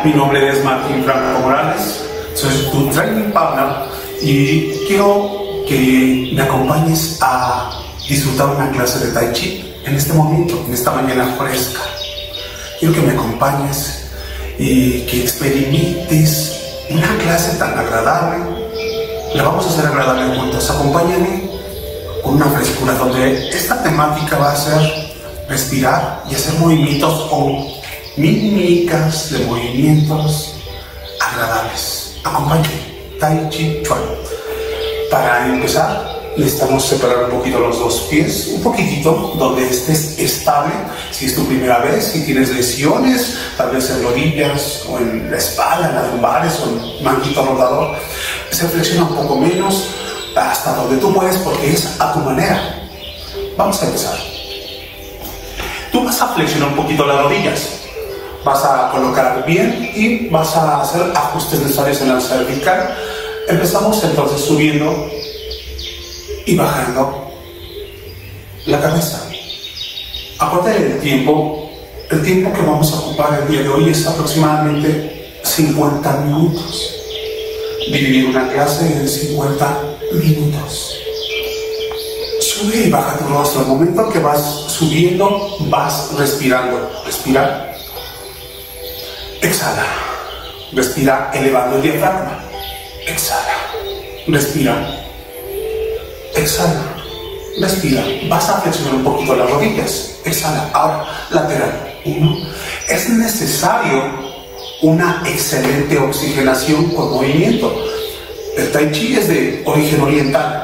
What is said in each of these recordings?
Mi nombre es Martín Franco Morales, soy tu training partner y quiero que me acompañes a disfrutar una clase de Tai Chi en este momento, en esta mañana fresca. Quiero que me acompañes y que experimentes una clase tan agradable. La vamos a hacer agradable juntos. Acompáñame con una frescura donde esta temática va a ser respirar y hacer movimientos o mímicas de movimientos agradables. Acompáñame, Tai Chi Chuan. Para empezar, necesitamos separar un poquito los dos pies, un poquitito, donde estés estable. Si es tu primera vez, si tienes lesiones, tal vez en rodillas o en la espalda, en las lumbares o en manguito rotador, se flexiona un poco menos hasta donde tú puedes, porque es a tu manera. Vamos a empezar. Tú vas a flexionar un poquito las rodillas, vas a colocar bien y vas a hacer ajustes necesarios en la cervical. Empezamos entonces subiendo y bajando la cabeza. Acuérdate del tiempo. El tiempo que vamos a ocupar el día de hoy es aproximadamente 50 minutos. Dividir una clase en 50 minutos. Sube y baja tu rostro. Al momento que vas subiendo, vas respirando. Respira. Exhala. Respira elevando el diafragma. Exhala. Respira. Exhala. Respira. Vas a flexionar un poquito las rodillas. Exhala. Ahora, lateral. 1. Es necesario una excelente oxigenación con movimiento. El Tai Chi es de origen oriental,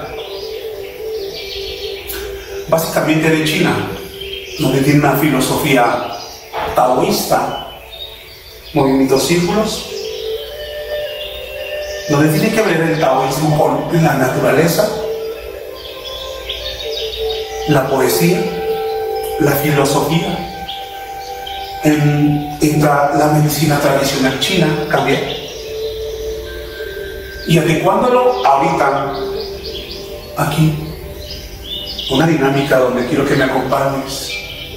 básicamente de China, donde tiene una filosofía taoísta, movimientos círculos, donde tiene que ver el taoísmo con la naturaleza, la poesía, la filosofía. Entra la medicina tradicional china también, y adecuándolo ahorita aquí, una dinámica donde quiero que me acompañes,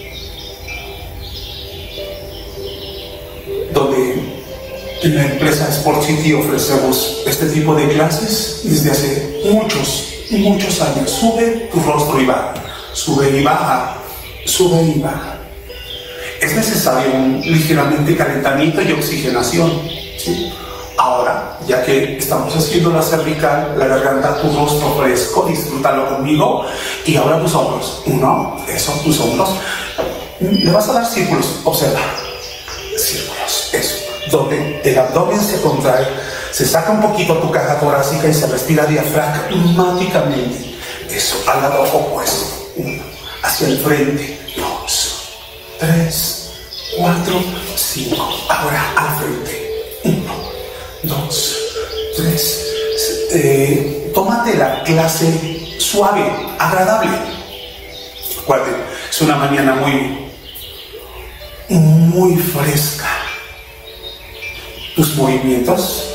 donde en la empresa Sport City ofrecemos este tipo de clases desde hace muchos años. Sube tu rostro y baja, sube y baja, sube y baja. Es necesario un ligeramente calentamiento y oxigenación, ¿sí? Ahora, ya que estamos haciendo la cervical, la garganta, tu rostro fresco, disfrútalo conmigo. Y ahora tus hombros. 1, eso, tus hombros. Le vas a dar círculos, observa. Círculos, eso. Donde el abdomen se contrae, se saca un poquito tu caja torácica y se respira diafragmáticamente. Eso, al lado opuesto. 1, hacia el frente. 2, 3, 4, 5. Ahora al frente. 1, 2, 3. Tómate la clase suave, agradable. Acuérdate, es una mañana muy fresca. Tus movimientos,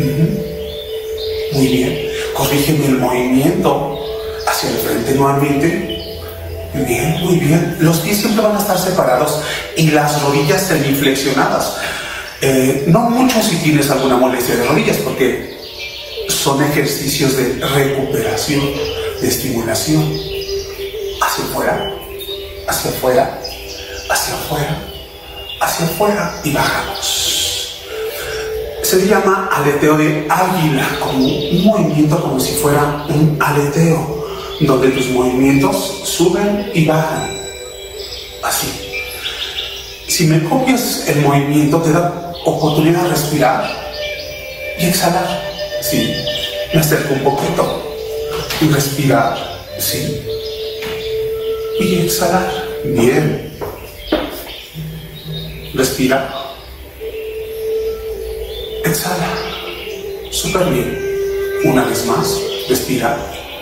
muy bien. Corrígeme el movimiento hacia el frente nuevamente. Bien, muy bien. Los pies siempre van a estar separados y las rodillas semiflexionadas. No mucho si tienes alguna molestia de rodillas, porque son ejercicios de recuperación, de estimulación. Hacia afuera, hacia afuera, hacia afuera, hacia afuera y bajamos. Se llama aleteo de águila, como un movimiento como si fuera un aleteo, donde tus movimientos suben y bajan. Así. Si me copias el movimiento, te da oportunidad de respirar y exhalar. Sí. Me acerco un poquito y respirar. Sí. Y exhalar. Bien. Respira. Exhala. Súper bien. Una vez más. Respira.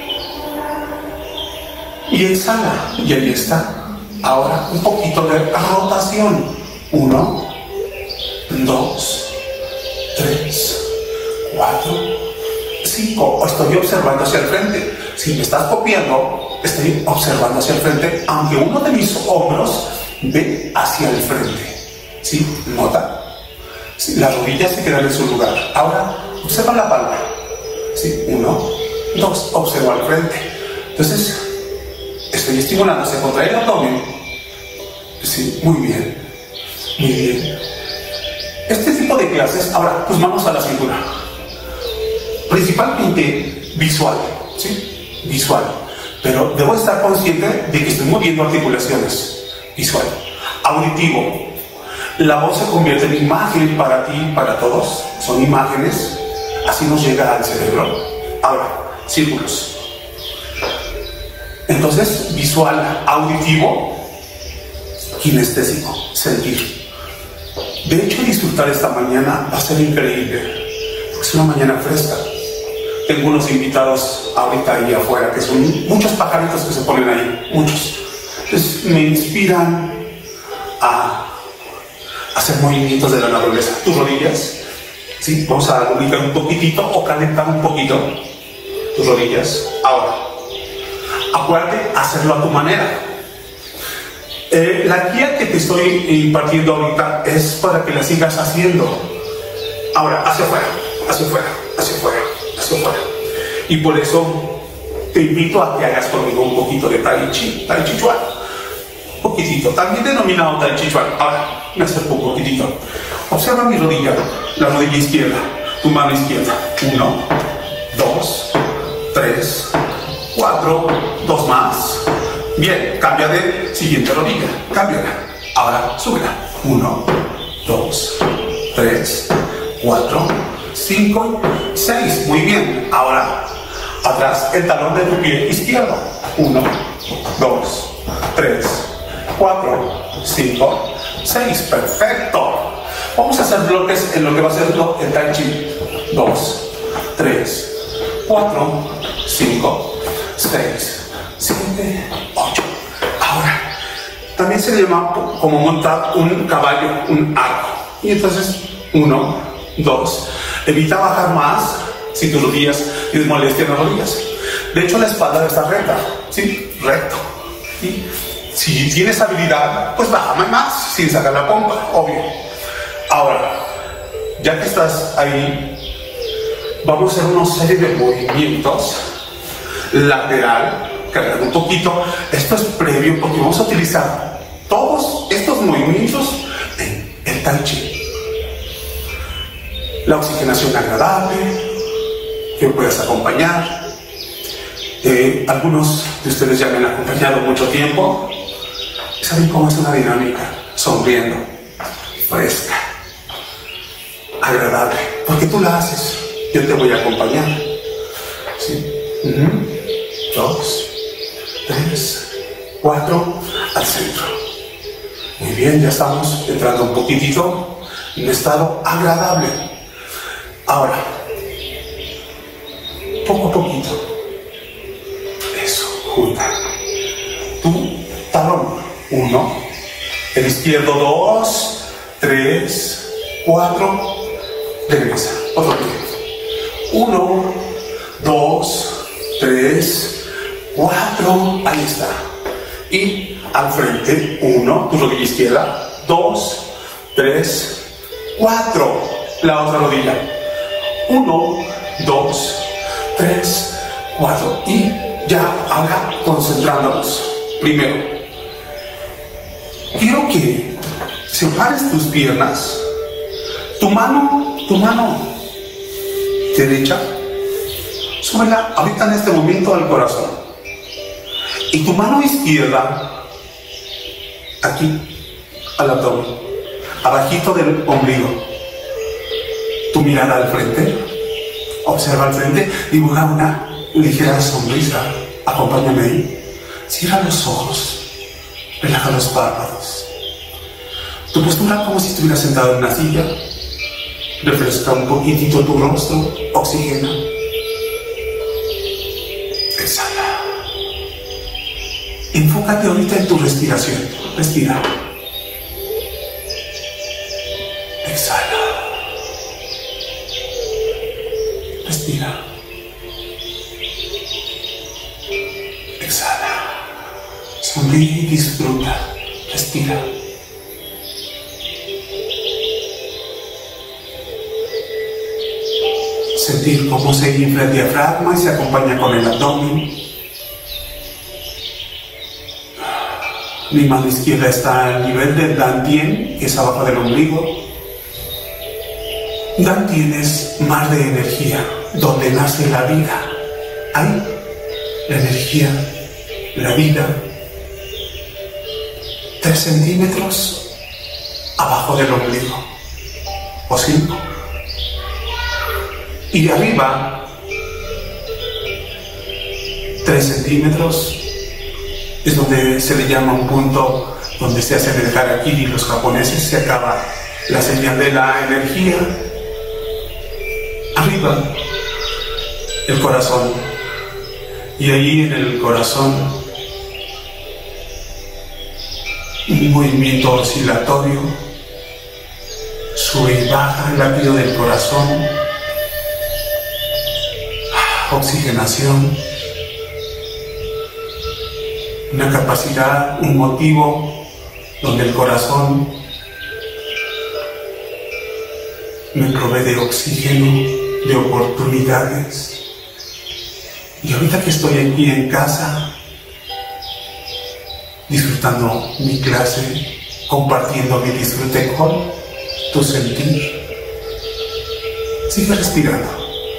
Y exhala. Y ahí está. Ahora un poquito de rotación. 1, 2, 3, 4, 5. Estoy observando hacia el frente. Si me estás copiando, estoy observando hacia el frente, aunque uno de mis hombros ve hacia el frente. ¿Sí? Nota. ¿Sí? Las rodillas se quedan en su lugar. Ahora, observa la palma. ¿Sí? 1, 2, observa al frente. Entonces, estoy estimulando, se contrae el abdomen. Sí, muy bien. Muy bien. Este tipo de clases, ahora, tus manos a la cintura. Principalmente visual, ¿sí? Visual. Pero debo estar consciente de que estoy moviendo articulaciones. Visual. Auditivo. La voz se convierte en imagen para ti, para todos. Son imágenes. Así nos llega al cerebro. Ahora, círculos. Entonces, visual, auditivo, kinestésico, sentir. De hecho, disfrutar esta mañana va a ser increíble. Porque es una mañana fresca. Tengo unos invitados ahorita ahí afuera, que son muchos pajaritos que se ponen ahí, muchos. Entonces, me inspiran a hacer movimientos de la naturaleza. Tus rodillas, ¿sí? Vamos a lubricar un poquitito o calentar un poquito tus rodillas. Ahora, acuérdate hacerlo a tu manera. La guía que te estoy impartiendo ahorita es para que la sigas haciendo. Ahora, hacia afuera, hacia afuera, hacia afuera, hacia afuera. Y por eso te invito a que hagas conmigo un poquito de Tai Chi, Tai Chi Chuan. Un poquitito, también denominado Tai Chi Chuan. Ahora, me acerco un poquitito. Observa mi rodilla, la rodilla izquierda, tu mano izquierda. 1, 2, 3, 4, 2 más. Bien, cambia de siguiente rodilla, cámbiala. Ahora, súbela. 1, 2, 3, 4, 5, 6. Muy bien. Ahora, atrás, el talón de tu pie izquierdo. 1, 2, 3, 4, 5, 6. Perfecto. Vamos a hacer bloques en lo que va a ser el Tai Chi. 2, 3, 4, 5, 6, 7, 8. Ahora, también se le llama como montar un caballo, un arco. Y entonces, 1, 2. Evita bajar más si tus rodillas tienes molestia en las rodillas. De hecho, la espalda está recta, ¿sí? Recto. Y si tienes habilidad, pues bájame más sin sacar la pompa, obvio. Ahora, ya que estás ahí, vamos a hacer una serie de movimientos lateral, cargando un poquito. Esto es previo porque vamos a utilizar todos estos movimientos en el Tai Chi. La oxigenación agradable, que puedas acompañar. Algunos de ustedes ya me han acompañado mucho tiempo. ¿Saben cómo es una dinámica? Sonriendo, fresca, agradable, porque tú la haces. Yo te voy a acompañar. ¿Sí? 2, 3, 4, al centro. Muy bien, ya estamos entrando un poquitito en un estado agradable. Ahora, poco a poquito. Eso, junta. Tu talón. 1, el izquierdo 2, 3, 4, regresa. Otro pie. 1, 2, 3, 4, ahí está. Y al frente, 1, tu rodilla izquierda, 2, 3, 4, la otra rodilla. 1, 2, 3, 4. Y ya, ahora concentrándonos. Primero, quiero que separes tus piernas. Tu mano derecha, súbela ahorita en este momento al corazón. Y tu mano izquierda, aquí, al abdomen, abajito del ombligo. Tu mirada al frente, observa al frente, dibuja una ligera sonrisa. Acompáñame ahí. Cierra los ojos, relaja los párpados. Tu postura como si estuvieras sentado en una silla. Refresca un poquitito tu rostro, oxigena. Exhala. Enfócate ahorita en tu respiración. Respira. Exhala. Respira. Exhala. Sonríe y disfruta. Respira. sentir cómo se infla el diafragma y se acompaña con el abdomen. Mi mano izquierda está al nivel del Dantien, que es abajo del ombligo. Dantien es mar de energía, donde nace la vida. Ahí, la energía, la vida. 3 centímetros abajo del ombligo, o 5. Y arriba, 3 centímetros, es donde se le llama un punto donde se hacen el harakiri los japoneses, se acaba la señal de la energía. Arriba, el corazón. Y allí en el corazón, un movimiento oscilatorio, sube y baja el latido del corazón, oxigenación, una capacidad, un motivo donde el corazón me provee de oxígeno, de oportunidades. Y ahorita que estoy aquí en casa, disfrutando mi clase, compartiendo mi disfrute con tu sentir, sigue respirando.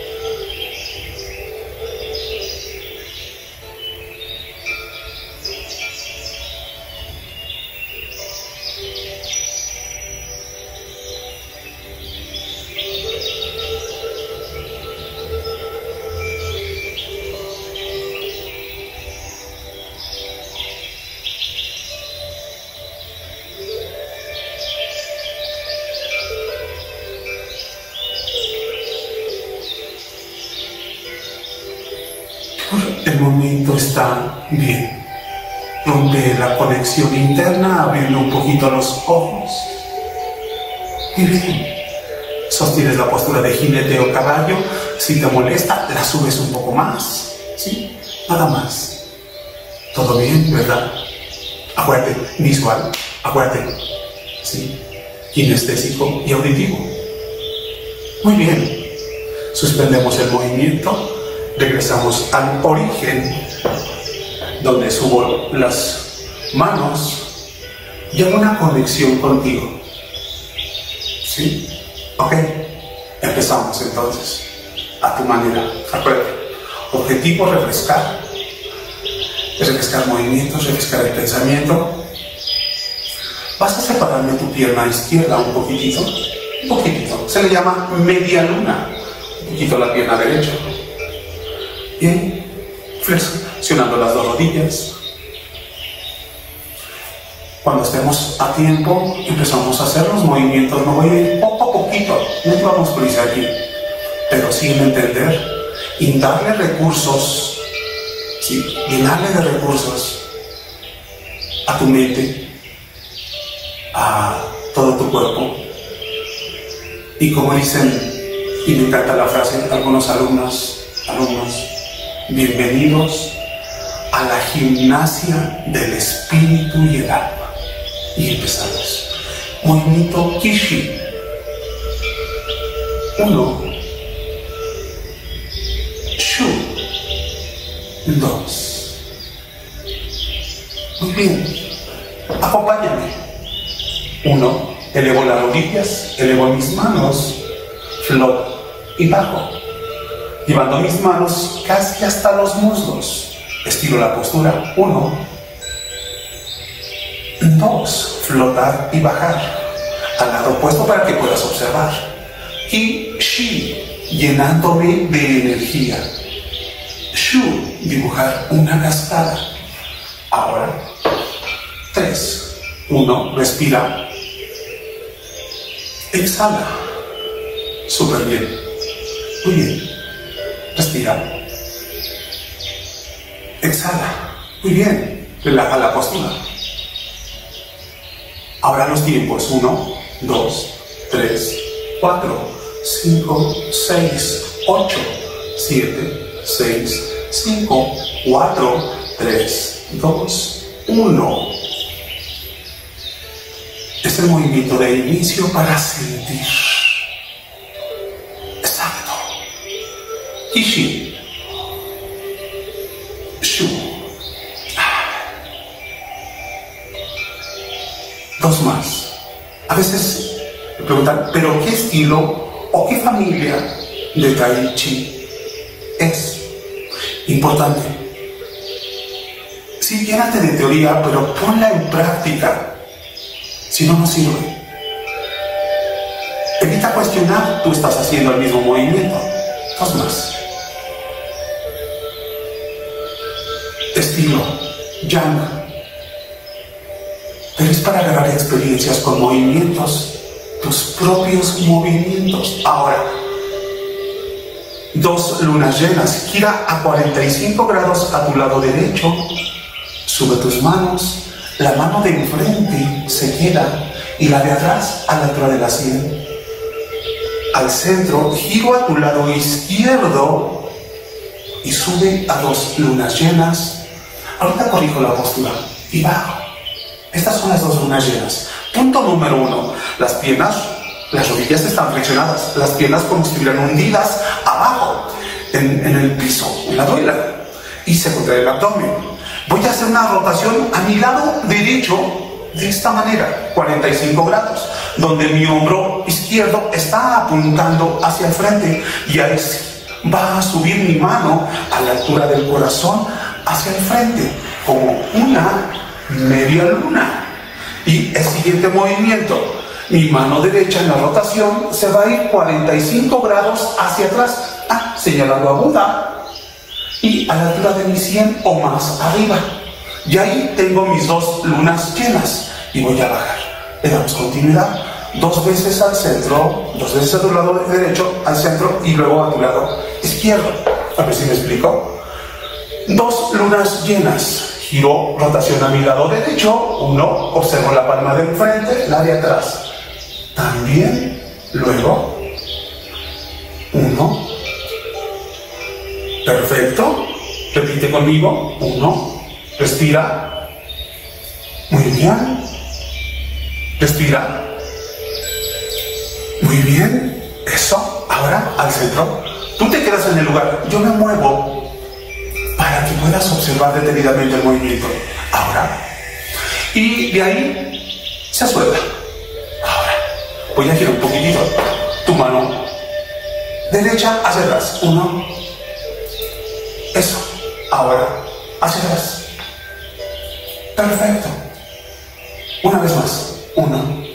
El momento está bien. Rompe la conexión interna, abriendo un poquito los ojos. Y bien. Sostienes la postura de jinete o caballo. Si te molesta, la subes un poco más. ¿Sí? Nada más. Todo bien, ¿verdad? Acuérdate, visual. Acuérdate. ¿Sí? Kinestésico y auditivo. Muy bien. Suspendemos el movimiento. Regresamos al origen, donde subo las manos y hago una conexión contigo. ¿Sí? Ok. Empezamos entonces. A tu manera. Acuérdate. Objetivo: refrescar. Refrescar movimientos, refrescar el pensamiento. Vas a separarme tu pierna izquierda un poquitito. Un poquitito. Se le llama media luna. Un poquito la pierna derecha. Bien, flexionando las 2 rodillas. Cuando estemos a tiempo, empezamos a hacer los movimientos. No voy a ir poco a poquito, no llevamos prisa aquí, pero sí en entender y darle recursos, sí, llenarle de recursos a tu mente, a todo tu cuerpo. Y como dicen, y me encanta la frase de algunos alumnos, bienvenidos a la gimnasia del espíritu y el alma. Y empezamos. Movimiento Kishi. 1, Shu. 2. Muy bien. Acompáñame. 1. Elevo las rodillas, elevo mis manos, floto y bajo, llevando mis manos casi hasta los muslos. Estiro la postura. 1, 2, flotar y bajar al lado opuesto para que puedas observar. Y Shi, llenándome de energía. Shu, dibujar una cascada. Ahora 3, 1, respira, exhala. Súper bien. Muy bien. Respira. Exhala. Muy bien. Relaja la postura. Ahora los tiempos. 1, 2, 3, 4, 5, 6, 8, 7, 6, 5, 4, 3, 2, 1. Es el movimiento de inicio para sentir. Exacto. Kishi. Shu. Dos más. A veces me preguntan, ¿pero qué estilo o qué familia de Tai Chi es? Importante. Sí, llénate de teoría, pero ponla en práctica. Si no, no sirve. Evita cuestionar, tú estás haciendo el mismo movimiento. Dos más. Estilo Yang. Pero es para agarrar experiencias con movimientos, tus propios movimientos. Ahora, 2 lunas llenas. Gira a 45 grados a tu lado derecho. Sube tus manos. La mano de enfrente se queda y la de atrás a la altura de la sien. Al centro, giro a tu lado izquierdo y sube a 2 lunas llenas. Ahorita corrijo la postura y bajo. Estas son las 2 lunas llenas. Punto número 1. Las piernas, las rodillas están flexionadas. Las piernas como si estuvieran hundidas abajo, en el piso, en la duela. Y se contrae el abdomen. Voy a hacer una rotación a mi lado derecho de esta manera, 45 grados, donde mi hombro izquierdo está apuntando hacia el frente y ahí va a subir mi mano a la altura del corazón hacia el frente, como una media luna. Y el siguiente movimiento, mi mano derecha en la rotación se va a ir 45 grados hacia atrás, señalando a Buda, y a la altura de mi sien o más arriba. Y ahí tengo mis 2 lunas llenas y voy a bajar. Le damos continuidad. 2 veces al centro, 2 veces a tu lado derecho, al centro y luego a tu lado izquierdo. A ver si me explico. 2 lunas llenas. Giro, rotación a mi lado derecho. 1, observo la palma de enfrente, la de atrás. También, luego, 1. Perfecto. Repite conmigo. 1. Respira. Muy bien. Respira. Muy bien. Eso. Ahora al centro. Tú te quedas en el lugar. Yo me muevo para que puedas observar detenidamente el movimiento. Ahora. Y de ahí se suelta. Ahora. Voy a girar un poquitito. Tu mano derecha hacia atrás. 1. Eso. Ahora. Hacia atrás. Perfecto. Una vez más. 1.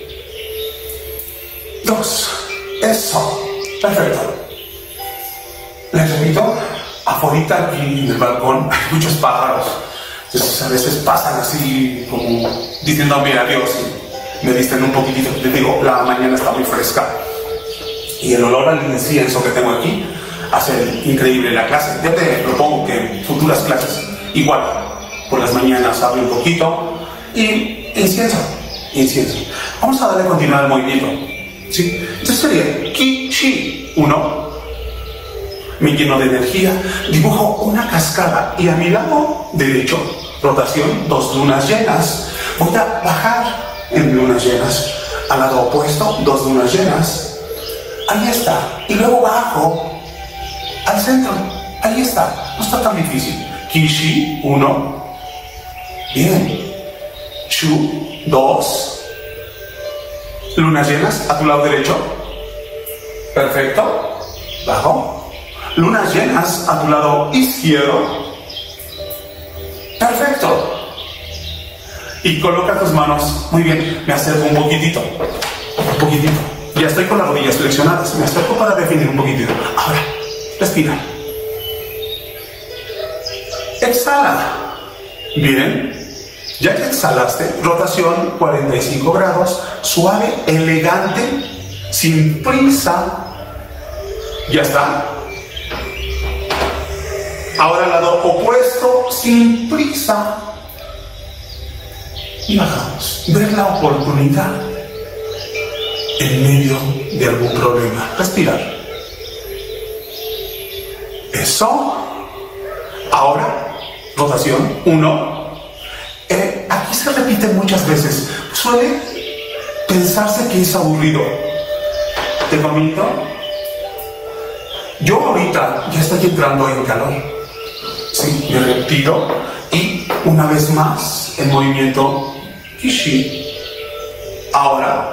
2. Eso. Perfecto. Les repito, afuera aquí en el balcón hay muchos pájaros. Entonces, a veces pasan así como diciéndome adiós y me disten un poquitito. Les digo, la mañana está muy fresca y el olor al incienso que tengo aquí hace increíble la clase. Yo te propongo que en futuras clases igual por las mañanas hable un poquito y incienso. Vamos a darle continuidad al movimiento. ¿Sí? Entonces sería Ki-Chi. 1. Me lleno de energía, dibujo una cascada y a mi lado derecho, rotación, 2 lunas llenas. Voy a bajar en lunas llenas. Al lado opuesto, 2 lunas llenas. Ahí está. Y luego bajo al centro. Ahí está. No está tan difícil. Ki-Chi. 1. Bien. Shu. 2. Lunas llenas a tu lado derecho. Perfecto. Bajo. Lunas llenas a tu lado izquierdo. Perfecto. Y coloca tus manos. Muy bien. Me acerco un poquitito. Ya estoy con las rodillas flexionadas. Me acerco para definir un poquitito. Ahora, respira. Exhala. Bien. Ya que exhalaste, rotación 45 grados, suave, elegante, sin prisa. Ya está. Ahora al lado opuesto, sin prisa. Y bajamos. Ver la oportunidad en medio de algún problema. Respirar. Eso. Ahora, rotación 1. Aquí se repite muchas veces. Suele pensarse que es aburrido. Te comento. Yo ahorita ya estoy entrando en calor. Sí, me retiro y una vez más el movimiento Kishi. Ahora,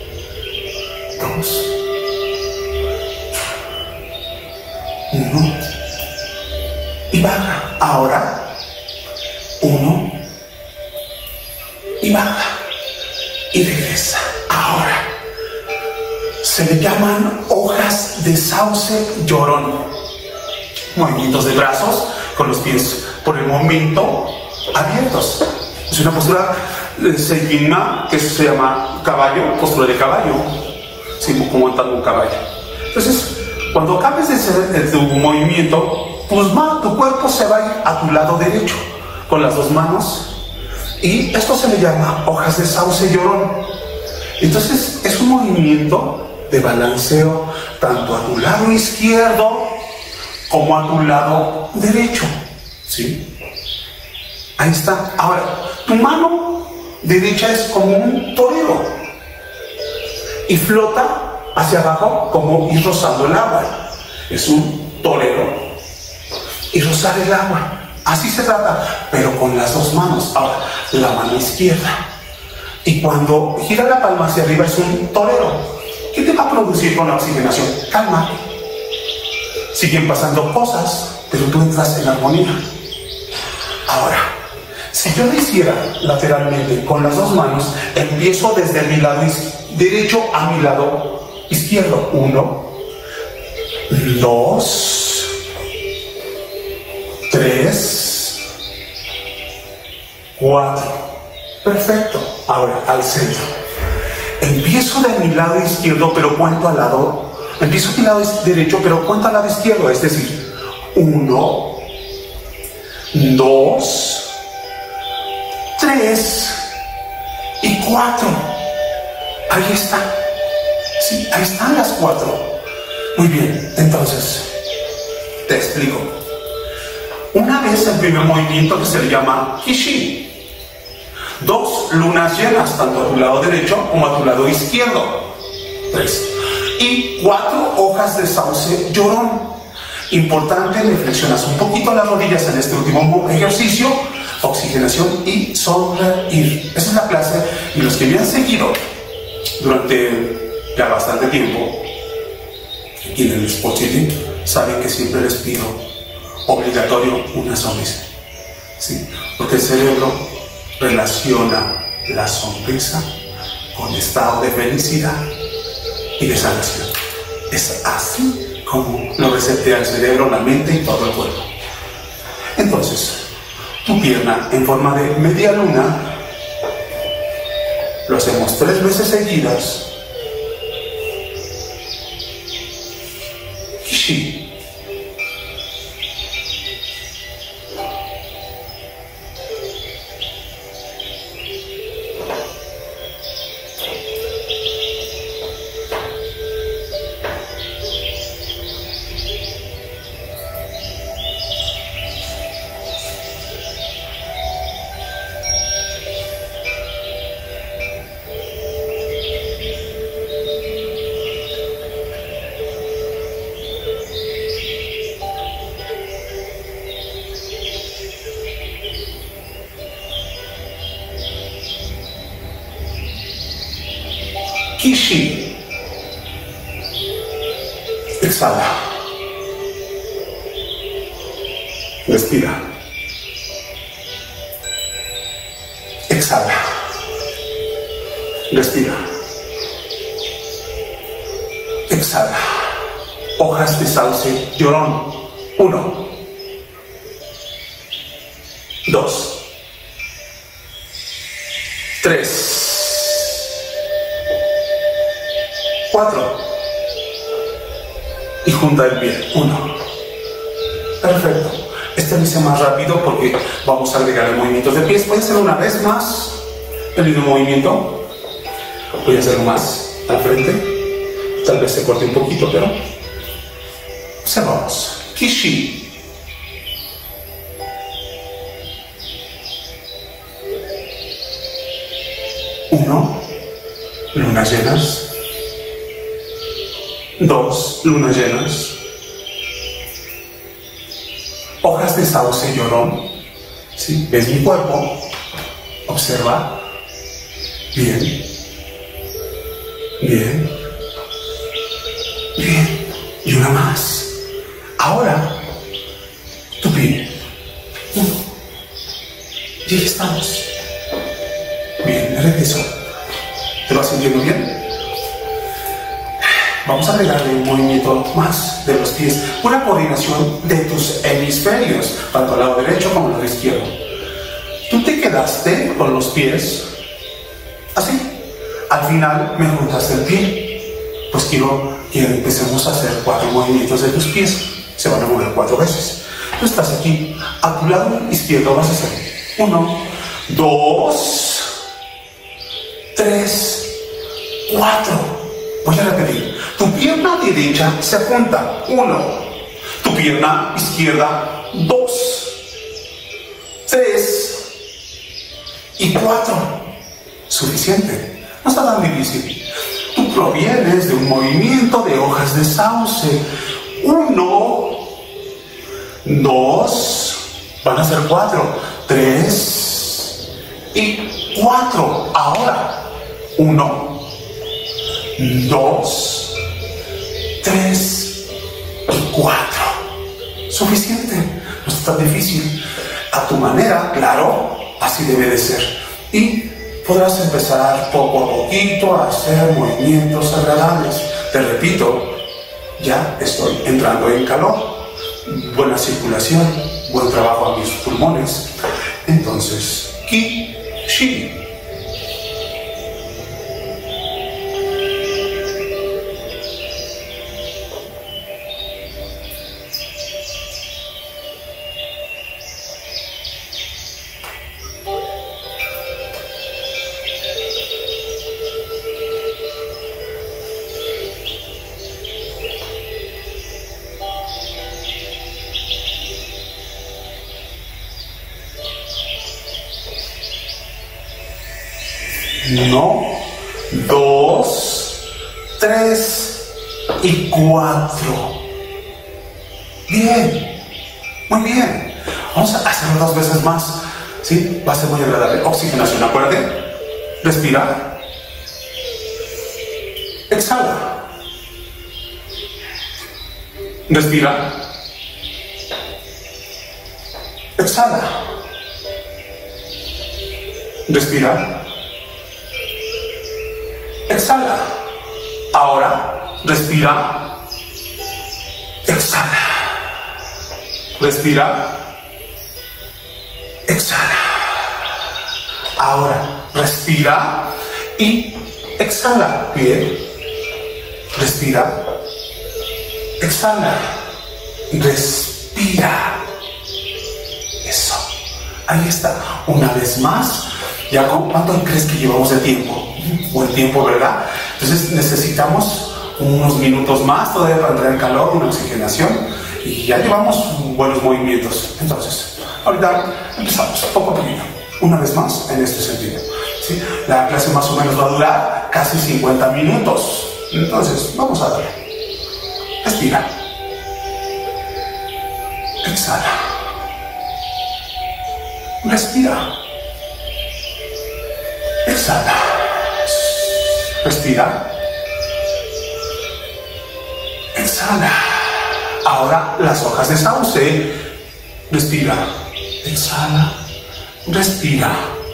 2, 1 y baja. Ahora, 1 y baja y regresa. Ahora, se le llaman hojas de sauce llorón. Movimientos de brazos con los pies por el momento abiertos. Es una postura Seiyinma que se llama caballo, postura de caballo, sí, como montando un caballo. Entonces, cuando acabes de tu movimiento, tu cuerpo se va a ir a tu lado derecho con las dos manos, y esto se le llama hojas de sauce llorón. Entonces, es un movimiento de balanceo tanto a tu lado izquierdo como a tu lado derecho, ¿sí? Ahí está. Ahora, tu mano derecha es como un torero y flota hacia abajo como ir rozando el agua. Es un torero y rozar el agua. Así se trata, pero con las dos manos. Ahora, la mano izquierda. Y cuando gira la palma hacia arriba es un torero. ¿Qué te va a producir con la oxigenación? Calma. Siguen pasando cosas, pero tú entras en armonía. Ahora, si yo lo hiciera lateralmente con las dos manos, empiezo desde mi lado derecho a mi lado izquierdo. 1, 2, 3, 4. Perfecto. Ahora, al centro. Empiezo de mi lado izquierdo, pero cuento al lado. Empiezo de mi lado derecho, pero cuento al lado izquierdo. Es decir, 1, 2, 3 y 4. Ahí está. Sí, ahí están las 4. Muy bien, entonces, te explico. Una vez el primer movimiento que se le llama Kishi. 2 lunas llenas, tanto a tu lado derecho como a tu lado izquierdo. 3. Y 4 hojas de sauce llorón. Importante, le flexionas un poquito las rodillas en este último ejercicio. Oxigenación y sonreír. Esa es la clase, y los que me han seguido durante ya bastante tiempo aquí en el Sport City saben que siempre les pido obligatorio una sonrisa. ¿Sí? Porque el cerebro relaciona la sonrisa con estado de felicidad y de sanación. Es así como lo resetea el cerebro, la mente y todo el cuerpo. Entonces, tu pierna en forma de media luna, lo hacemos 3 veces seguidas. Kishi. Kishi. Exhala. Respira. Exhala. Respira. Exhala. Hojas de sauce llorón. 1, 2, 3, 4. Y junta el pie. 1. Perfecto. Este lo hice más rápido porque vamos a agregar el movimiento de pies. Voy a hacer una vez más el mismo movimiento. Voy a hacerlo más al frente. Tal vez se corte un poquito, pero observamos. Kishi. Uno, lunas llenas. 2 lunas llenas. de sauce llorón. ¿Sí? ¿Ves mi cuerpo? Observa. Bien. Bien. Bien. Y una más. Ahora, tu pie. Y ahí estamos. Bien, de regreso. ¿Te vas sintiendo bien? Vamos a agregarle un movimiento más de los pies. Una coordinación de tus hemisferios, tanto al lado derecho como al lado izquierdo. Tú te quedaste con los pies así. Al final me juntaste el pie. Pues quiero que empecemos a hacer 4 movimientos de tus pies. Se van a mover 4 veces. Tú estás aquí. A tu lado izquierdo vas a hacer 1, 2, 3, 4. Voy a repetir. Tu pierna derecha se junta. 1. Tu pierna izquierda. 2, 3 y 4. Suficiente. No está tan difícil. Tú provienes de un movimiento de hojas de sauce. 1, 2, van a ser 4, 3 y 4. Ahora, 1, 2, 3 y 4. Suficiente. No está tan difícil. A tu manera, claro, así debe de ser. Y podrás empezar poco a poquito a hacer movimientos agradables. Te repito, ya estoy entrando en calor. Buena circulación, buen trabajo a mis pulmones. Entonces, ki, shi. Uno, 2, 3 y 4. Bien, muy bien. Vamos a hacerlo 2 veces más. ¿Sí? Va a ser muy agradable. Oxigenación, acuérdate. Respira. Exhala. Respira. Exhala. Respira. Exhala. Ahora, respira. Exhala. Respira. Exhala. Ahora, respira y exhala. Bien. Respira. Exhala. Respira. Eso. Ahí está. Una vez más. ¿Ya cuánto crees que llevamos de tiempo? Buen tiempo, ¿verdad? Entonces necesitamos unos minutos más todavía para entrar en calor, una oxigenación, y ya llevamos buenos movimientos. Entonces, ahorita empezamos poco a poquito, una vez más en este sentido. ¿Sí? La clase más o menos va a durar casi 50 minutos. Entonces, vamos a darle. Respira. Exhala. Respira. Exhala. Respira. Exhala. Ahora las hojas de sauce. Respira. Exhala. Respira.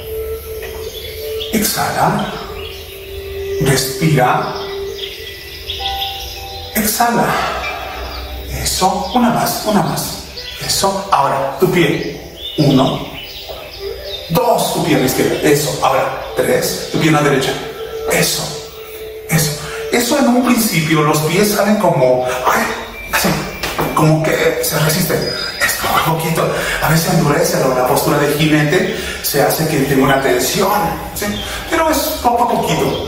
Exhala. Respira. Exhala. Eso. Una más, una más. Eso. Ahora, tu pie. 1, 2, tu pierna izquierda. Eso. Ahora, 3, tu pierna derecha. Eso. Eso. Eso en un principio los pies salen como, así, como que se resisten. Es como un poquito. A veces endurece la postura del jinete, se hace que tenga una tensión, ¿sí? Pero es poco a poquito.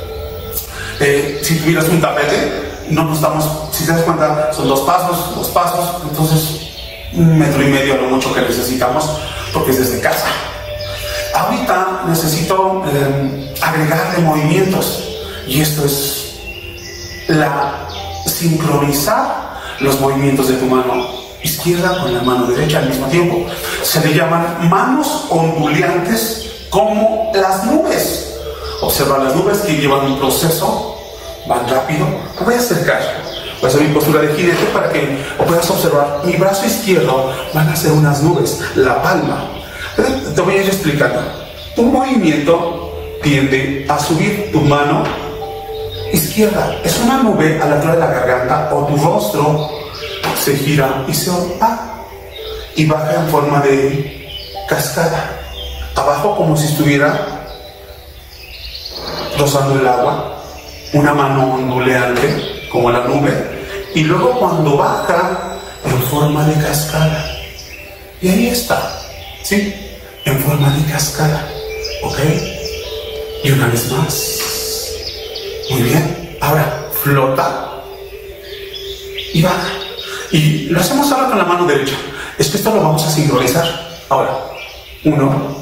Si tuvieras un tapete, no nos damos, si te das cuenta, son 2 pasos, entonces 1,5 metros a lo mucho que necesitamos, porque es desde casa. Ahorita necesito agregarle movimientos, y esto es sincronizar los movimientos de tu mano izquierda con la mano derecha al mismo tiempo. Se le llaman manos ondulantes como las nubes. Observa las nubes que llevan un proceso, van rápido. Me voy a acercar, voy a hacer mi postura de jinete para que puedas observar. Mi brazo izquierdo van a ser unas nubes, la palma. Te voy a ir explicando. Tu movimiento tiende a subir. Tu mano izquierda es una nube a la altura de la garganta, o tu rostro se gira y se va y baja en forma de cascada. Abajo, como si estuviera rozando el agua, una mano onduleante como la nube, y luego cuando baja en forma de cascada. Y ahí está, ¿sí? En forma de cascada, ¿ok? Y una vez más. Muy bien. Ahora flota y baja. Y lo hacemos ahora con la mano derecha. Es que esto lo vamos a sincronizar. Ahora, 1,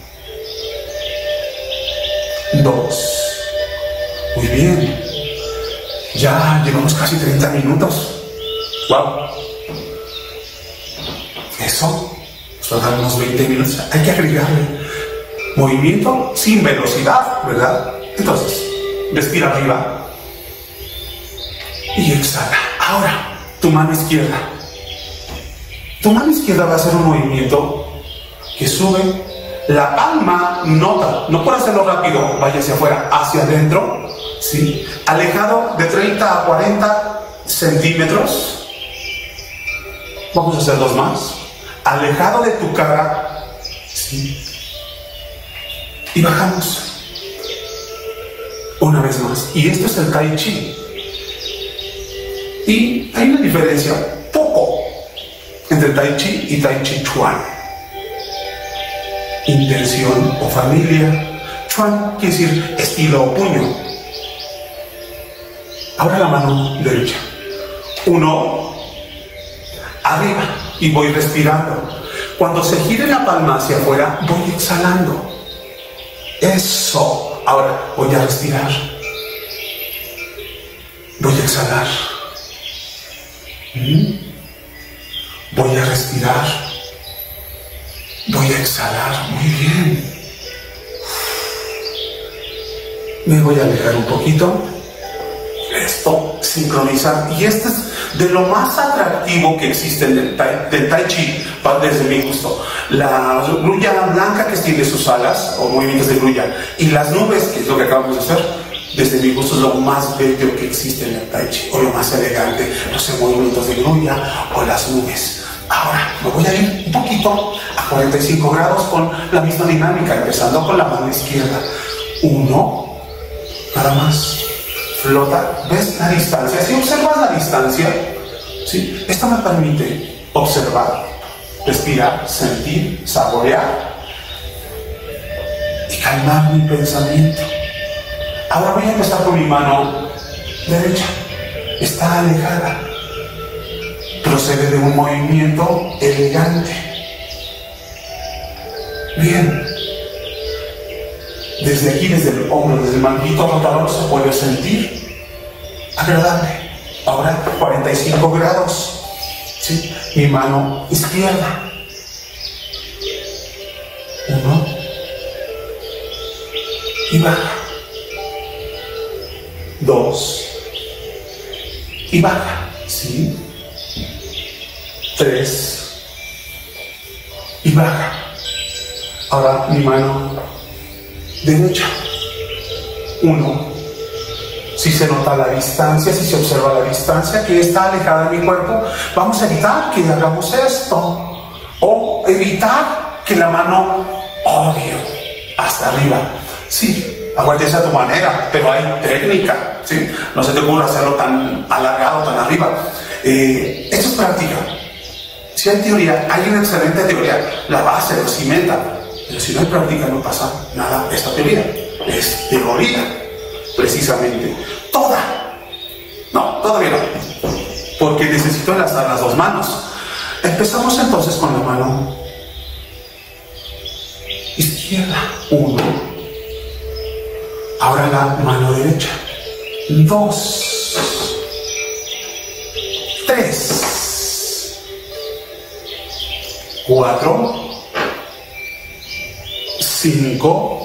2. Muy bien. Ya llevamos casi 30 minutos. ¡Wow! Eso nos va a dar unos 20 minutos. Hay que agregarle movimiento sin velocidad, ¿verdad? Entonces, respira arriba y exhala. Ahora, tu mano izquierda. Tu mano izquierda va a hacer un movimiento que sube. La palma, nota, no por hacerlo rápido, vaya hacia afuera, hacia adentro, ¿sí? Alejado de 30 a 40 centímetros. Vamos a hacer dos más. Alejado de tu cara, ¿sí? Y bajamos. Una vez más. Y esto es el Tai Chi. Y hay una diferencia, poco, entre Tai Chi y Tai Chi Chuan. Intención o familia. Chuan quiere decir estilo o puño. Ahora la mano derecha. 1, arriba, y voy respirando. Cuando se gire la palma hacia afuera, voy exhalando. Eso. Ahora voy a respirar. Voy a exhalar. Voy a respirar. Voy a exhalar. Muy bien. Me voy a alejar un poquito. Esto sincroniza. Y este es de lo más atractivo que existe del Tai Chi, desde mi gusto. La grulla blanca que tiene sus alas, o movimientos de grulla, y las nubes, que es lo que acabamos de hacer, desde mi gusto es lo más bello que existe en el Tai Chi, o lo más elegante, los movimientos de grulla o las nubes. Ahora me voy a ir un poquito a 45 grados con la misma dinámica, empezando con la mano izquierda. 1, nada más. Flota, ¿ves la distancia? Si observas la distancia, ¿sí? Esto me permite observar, respirar, sentir, saborear y calmar mi pensamiento. Ahora voy a empezar con mi mano derecha. Está alejada. Procede de un movimiento elegante. Bien. Desde aquí, desde el hombro, desde el manguito rotador, se puede sentir agradable. Ahora 45 grados. ¿Sí? Mi mano izquierda. 1. Y baja. 2. Y baja. ¿Sí? 3. Y baja. Ahora mi mano derecha. 1. Si se nota la distancia, si se observa la distancia que está alejada de mi cuerpo, vamos a evitar que hagamos esto. O evitar que la mano hasta arriba. Sí, aguántese a tu manera, pero hay técnica. ¿Sí? No se te ocurra hacerlo tan alargado, tan arriba. Esto es práctica. Si hay teoría, hay una excelente teoría. La base lo cimenta. Pero si no hay práctica, no pasa nada. Esta teoría es teoría, precisamente. Toda. No, todavía no. Porque necesito enlazar las dos manos. Empezamos entonces con la mano izquierda. 1. Ahora la mano derecha. 2. 3. 4, 5,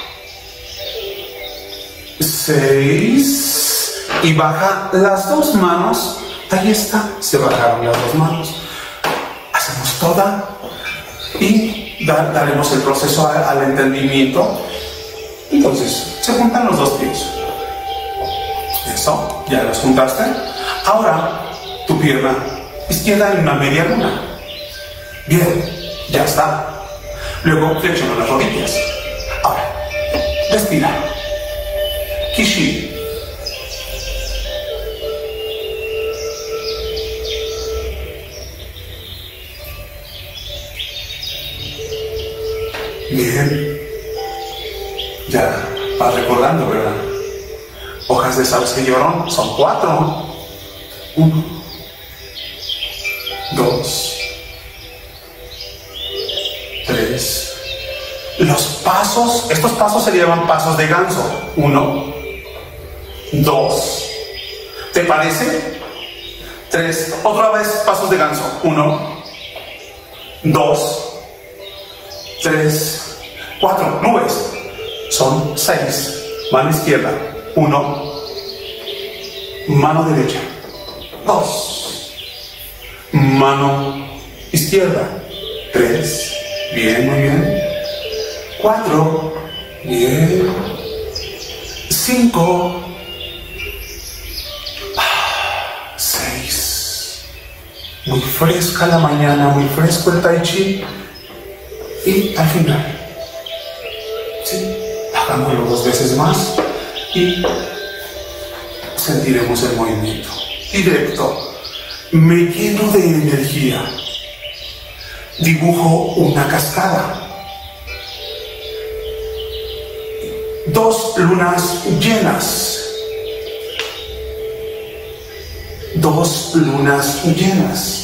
6 y baja las dos manos. Ahí está, se bajaron las dos manos. Hacemos toda y daremos el proceso al entendimiento. Entonces, se juntan los dos pies. Eso, ya los juntaste. Ahora, tu pierna izquierda en una media luna. Bien, ya está. Luego, flexiona las rodillas. Ahora, respira. Kishi. Bien. Ya vas recordando, ¿verdad? Hojas de sauce llorón son 4. 1, 2, 3. Los pasos, estos pasos se llaman pasos de ganso. 1, 2. ¿Te parece? 3. Otra vez pasos de ganso. 1, 2, 3, 4. Nubes. Son 6. Mano izquierda. 1. Mano derecha. 2. Mano izquierda. 3. Bien, muy bien. 4. Bien. 5. 6. Muy fresca la mañana, muy fresco el tai chi. Y al final, ¿sí? Hagámoslo 2 veces más y sentiremos el movimiento directo. Me lleno de energía. Dibujo una cascada. 2 lunas llenas. 2 lunas llenas.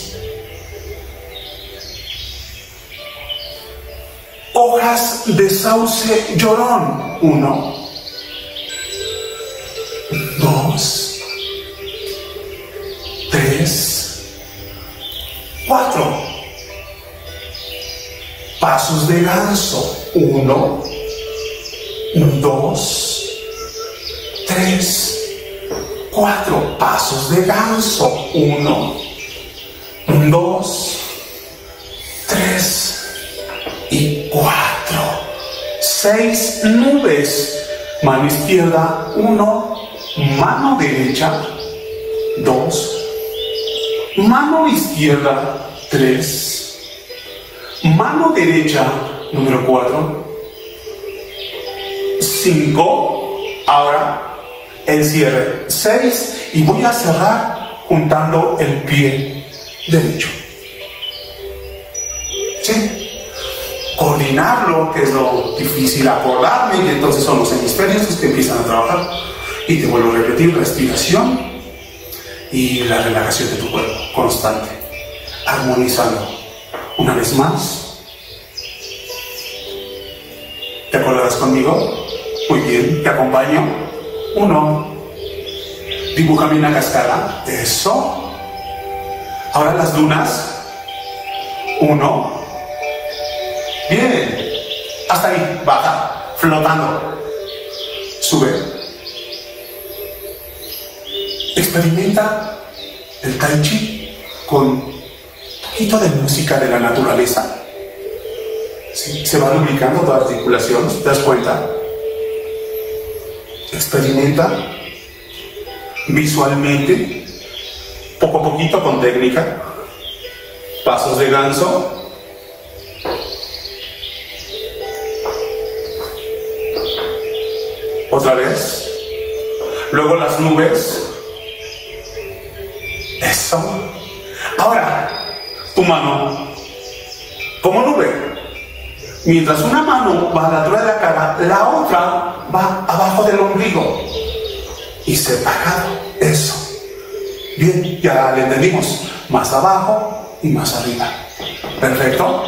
Hojas de sauce llorón. 1, 2, 3, 4. Pasos de ganso. 1, 2, 3, 4. Pasos de ganso. 1, 2, 3 y 4. 6 nubes. Mano izquierda. 1. Mano derecha. 2. Mano izquierda. 3. Mano derecha. Número 4. 5. Ahora el cierre. 6. Y voy a cerrar juntando el pie derecho. ¿Sí? Coordinarlo, que es lo difícil, acordarme, y entonces son los hemisferios los que empiezan a trabajar. Y te vuelvo a repetir: respiración y la relajación de tu cuerpo constante, armonizando. Una vez más, ¿te acordarás conmigo? Muy bien, te acompaño. 1, dibújame una cascada. Eso. Ahora las lunas. 1. Bien. Hasta ahí. Baja. Flotando. Sube. Experimenta el tai chi con un poquito de música de la naturaleza. ¿Sí? Se va lubricando toda articulación. ¿Te das cuenta? Experimenta visualmente, poco a poquito, con técnica. Pasos de ganso. Otra vez. Luego las nubes. Eso. Ahora, tu mano como nube. Mientras una mano va a la altura de la cara, la otra va abajo del ombligo y separado. Eso. Bien, ya le entendimos. Más abajo y más arriba. Perfecto.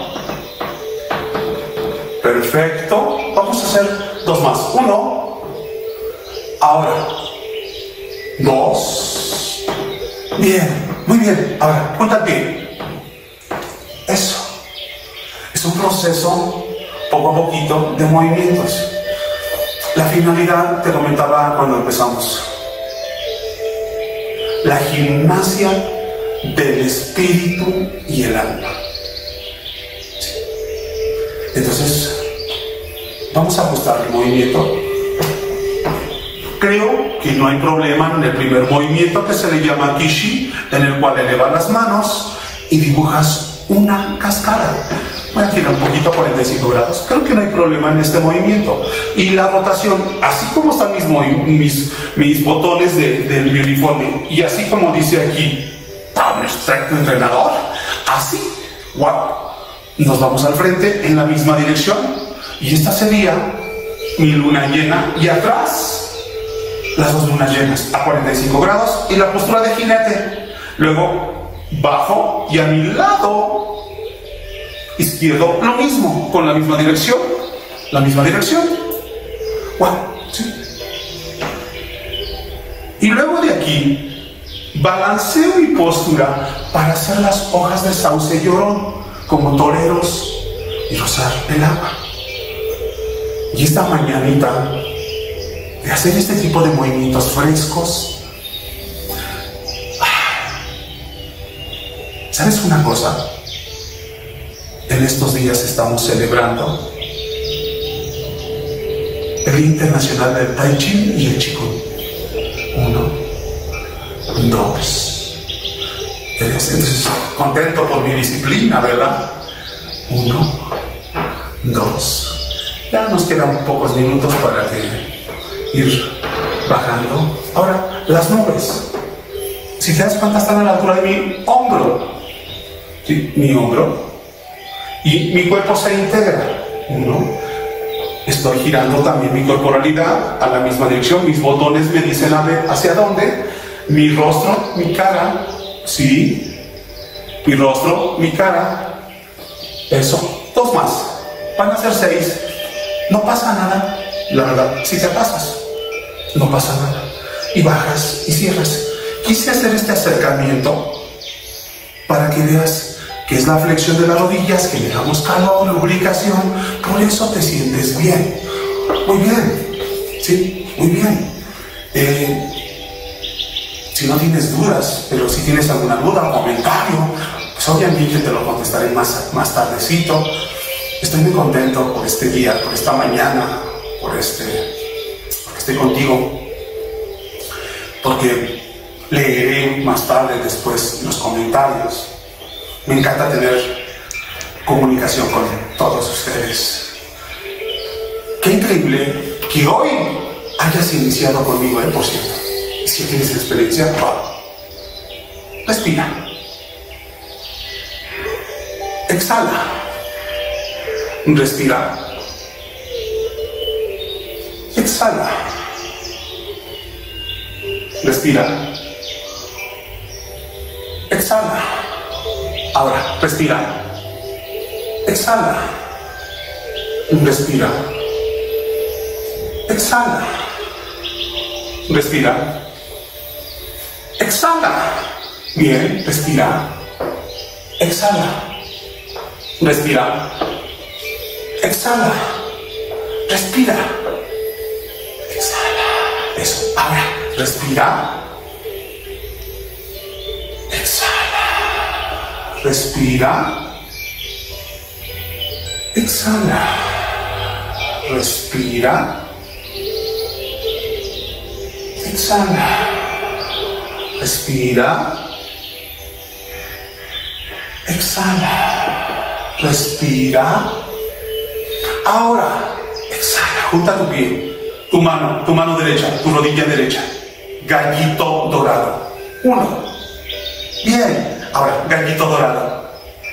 Perfecto. Vamos a hacer 2 más. 1. Ahora. 2. Bien, muy bien. Ahora, junta el pie. Eso. proceso, poco a poquito, de movimientos. La finalidad, te comentaba cuando empezamos, la gimnasia del espíritu y el alma. Entonces, vamos a ajustar el movimiento. Creo que no hay problema en el primer movimiento, que se le llama Kishi, en el cual elevas las manos y dibujas una cascada. Voy a girar un poquito a 45 grados. Creo que no hay problema en este movimiento. Y la rotación, así como están mis botones de mi uniforme, y así como dice aquí, Power Strength Entrenador, así, wow, nos vamos al frente en la misma dirección. Y esta sería mi luna llena, y atrás las dos lunas llenas a 45 grados, y la postura de jinete. Luego bajo, y a mi lado izquierdo lo mismo, con la misma dirección, wow, ¿sí? Y luego de aquí balanceo mi postura para hacer las hojas de sauce llorón, como toreros, y rozar el agua. Y esta mañanita de hacer este tipo de movimientos frescos, ¿sabes una cosa? En estos días estamos celebrando el Día Internacional del Tai Chi y el Qigong. 1, 2. Entonces, contento por mi disciplina, ¿verdad? 1, 2. Ya nos quedan pocos minutos para ir bajando. Ahora, las nubes. Si te das cuenta, están a la altura de mi hombro. ¿Sí? Mi hombro. Y mi cuerpo se integra. 1. Estoy girando también mi corporalidad a la misma dirección. Mis botones me dicen a ver hacia dónde. Mi rostro, mi cara. Sí. Mi rostro, mi cara. Eso. 2 más. Van a ser 6. No pasa nada. La verdad, si te pasas, no pasa nada. Y bajas y cierras. Quise hacer este acercamiento para que veas que es la flexión de las rodillas, que le damos calor, lubricación, por eso te sientes bien. Muy bien, sí, muy bien. Si no tienes dudas, pero si tienes alguna duda o comentario, pues obviamente te lo contestaré más tardecito. Estoy muy contento por este día, por esta mañana, porque estoy contigo, porque leeré más tarde después los comentarios. Me encanta tener comunicación con todos ustedes. Qué increíble que hoy hayas iniciado conmigo, por cierto. Si tienes experiencia, wow. Respira. Exhala. Respira. Exhala. Respira. Exhala. Ahora, respira. Exhala. Respira. Exhala. Respira. Exhala. Bien, respira. Exhala. Respira. Exhala. Respira. Exhala. Eso. Ahora, respira. Respira. Exhala. Respira. Exhala. Respira. Exhala. Respira. Ahora, exhala. Junta tu pie, tu mano derecha, tu rodilla derecha. Gallito dorado. 1. Bien. Ahora, gallito dorado.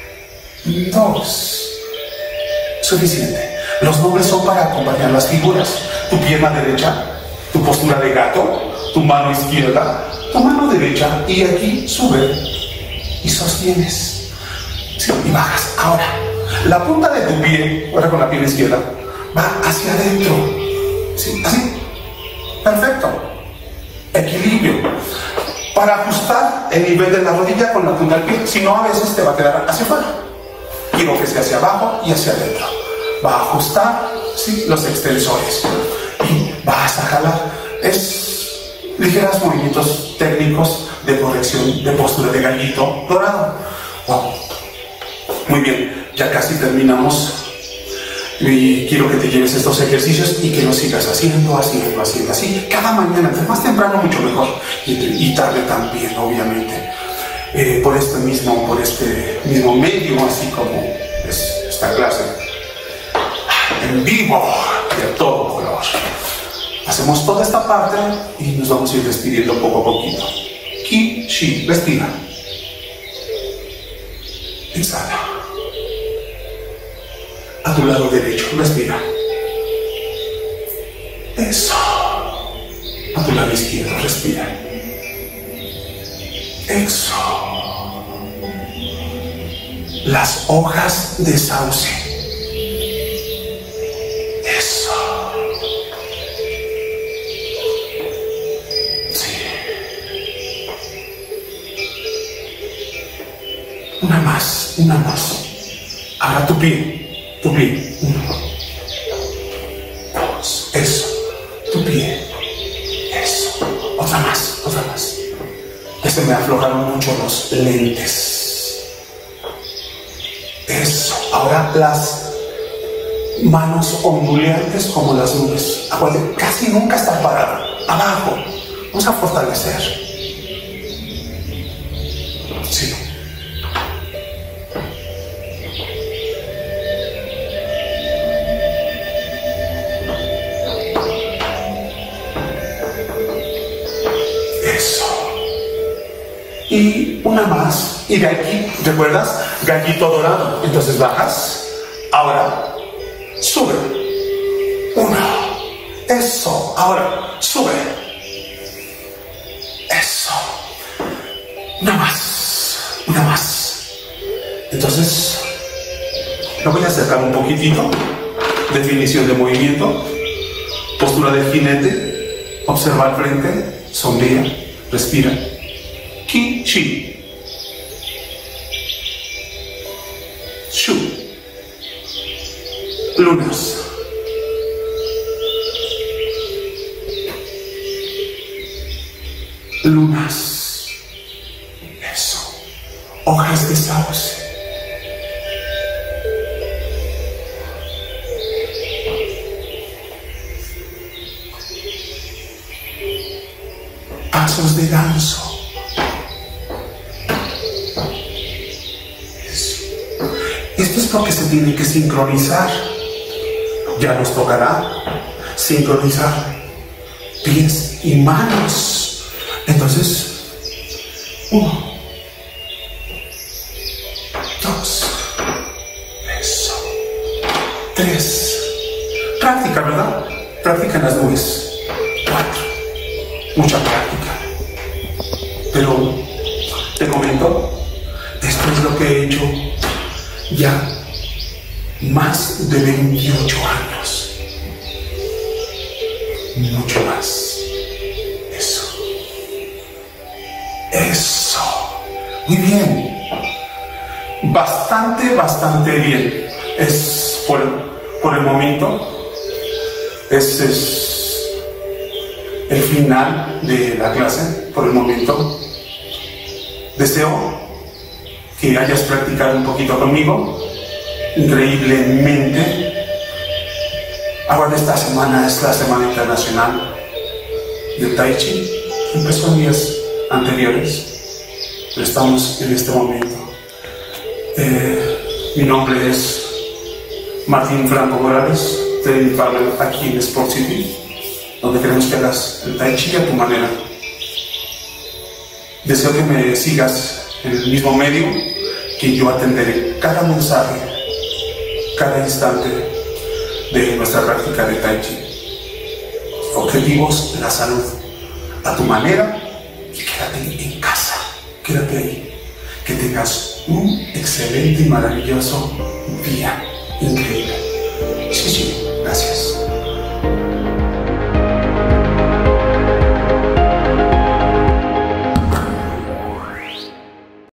2. Suficiente. Los nombres son para acompañar las figuras. Tu pierna derecha, tu postura de gato, tu mano izquierda, tu mano derecha, y aquí sube y sostienes. Sí, y bajas. Ahora, la punta de tu pie, ahora con la pierna izquierda, va hacia adentro. Sí, así. Perfecto. Equilibrio. Para ajustar el nivel de la rodilla con la punta del pie, si no, a veces te va a quedar hacia afuera. quiero que sea hacia abajo y hacia adentro. Va a ajustar, ¿sí?, los extensores y vas a jalar. Es ligeros movimientos técnicos de corrección de postura de gallito dorado. Wow. Muy bien, ya casi terminamos y quiero que te lleves estos ejercicios y que los sigas haciendo así. Cada mañana, entre más temprano mucho mejor, y tarde también, obviamente. Por este mismo medio, así como es esta clase en vivo y a todo color. Hacemos toda esta parte y nos vamos a ir despidiendo poco a poquito. Ki, shi, respira. Exhala. A tu lado derecho, respira. Eso. A tu lado izquierdo, respira. Eso. Las hojas de sauce. Eso. Sí. Una más. Ahora tu pie. 1, 2, eso, tu pie, eso, otra más. Ya se me aflojaron mucho los lentes. Eso, ahora las manos ondulantes como las nubes. Acuérdate, casi nunca estar parado. Abajo, vamos a fortalecer. Sí. Y una más, y de aquí, ¿recuerdas? Gallito dorado. Entonces bajas, ahora sube. 1, eso, ahora sube. Eso. Una más. Entonces, lo voy a acercar un poquitito. Definición de movimiento, postura del jinete, observa al frente, sonríe, respira. Ki, chi. Shu. Lunas. Eso. Hojas de sauce. Pasos de ganso. Esto es porque se tiene que sincronizar. Ya nos tocará sincronizar pies y manos. Entonces, 1, 2, eso, 3. Práctica, ¿verdad? Práctica en las nubes. 4. Mucha práctica. Pero te comento, esto es lo que he hecho ya más de 28 años. Mucho más. Eso. Muy bien. Bastante bien. Es por el momento. Ese es el final de la clase. Por el momento. Deseo que hayas practicado un poquito conmigo. Increíblemente. Ahora esta semana es la Semana Internacional del Tai Chi. Empezó en días anteriores, pero estamos en este momento. Mi nombre es Martín Franco Morales, trainer partner aquí en Sport City, donde queremos que hagas el Tai Chi a tu manera. Deseo que me sigas en el mismo medio, que yo atenderé cada mensaje, cada instante de nuestra práctica de Tai Chi. Objetivos, la salud, a tu manera, y quédate en casa, quédate ahí. Que tengas un excelente y maravilloso día. Increíble. Sí, gracias.